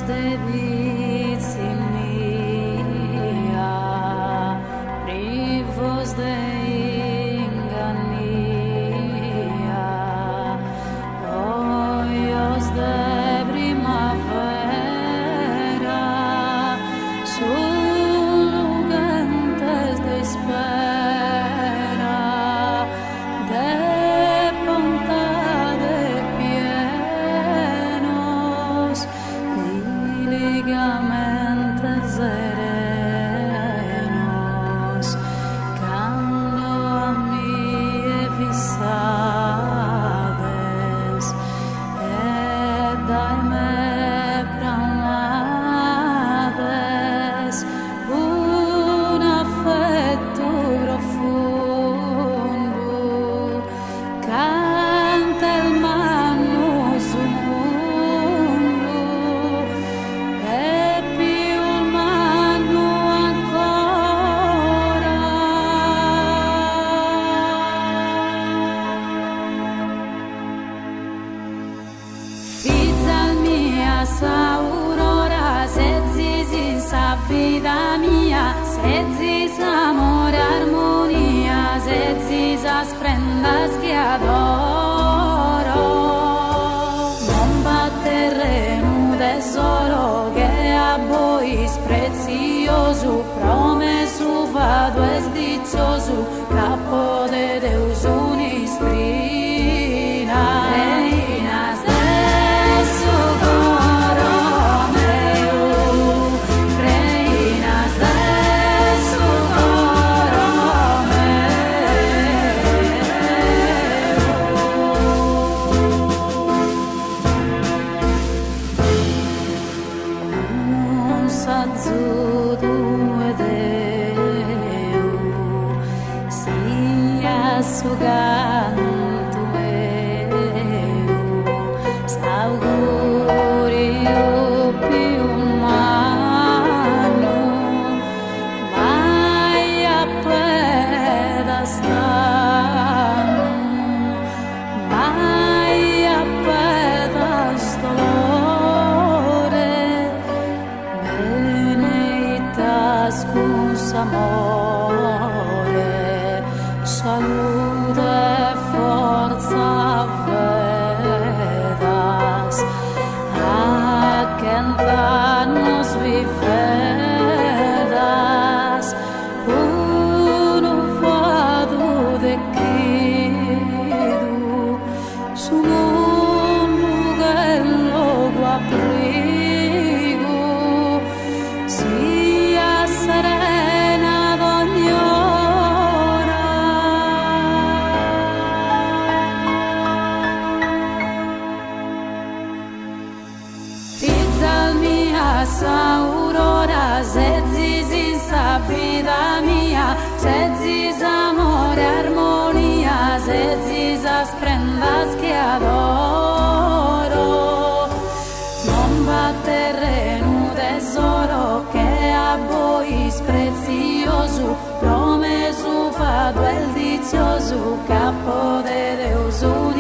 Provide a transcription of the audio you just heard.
de bizimia, privos de ingania, hoyos de primavera, sulugentes de espera, de ponta de pienos, ligamentes serenos, cando a mi visades, et daime pranades, un affetto profondo, canta il manno sul mondo, e più il manno ancora. Fizza mia saurora, se zisi sa vida mia, se zisa amore armonia, se zisa sprendas che adoro. Non va terreno tesoro che a voi prezioso, promesso vado e sdizioso, capo de Deus unistrina. Reina stesso coro meu, reina stesso coro meu. Un sazzuto ed eu, sia su canto meu, s'augurio più umano, mai a pedastano, mai a pedastolore, beneitas cum amore, salute forza vedas, accentarnos vivedas, uno vado de crido, su mondo che logo aprigo, sia serena ad ogni ora. Fizza mia saurora, se zisi sa vida mia, se zisa amore armonia, se zisa sprendas che adoro. Non va terreno tesoro che a voi prezioso, promesso vado el dizioso, capo de Deus